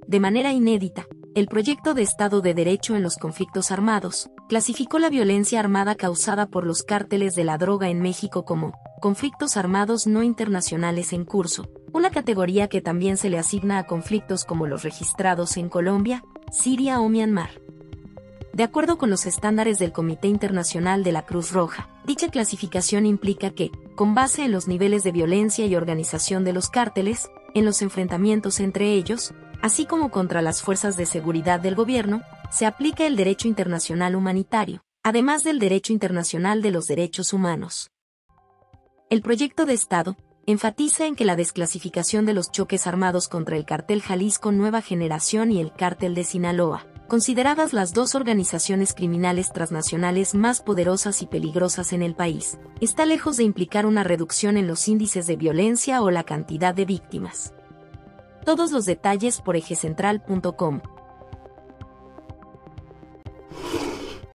de manera inédita, el Proyecto de Estado de Derecho en los Conflictos Armados clasificó la violencia armada causada por los cárteles de la droga en México como conflictos armados no internacionales en curso, una categoría que también se le asigna a conflictos como los registrados en Colombia, Siria o Myanmar. De acuerdo con los estándares del Comité Internacional de la Cruz Roja, dicha clasificación implica que, con base en los niveles de violencia y organización de los cárteles, en los enfrentamientos entre ellos, así como contra las fuerzas de seguridad del gobierno, se aplica el derecho internacional humanitario, además del derecho internacional de los derechos humanos. El proyecto de Estado enfatiza en que la desclasificación de los choques armados contra el Cártel Jalisco Nueva Generación y el Cártel de Sinaloa, consideradas las dos organizaciones criminales transnacionales más poderosas y peligrosas en el país, está lejos de implicar una reducción en los índices de violencia o la cantidad de víctimas. Todos los detalles por ejecentral.com.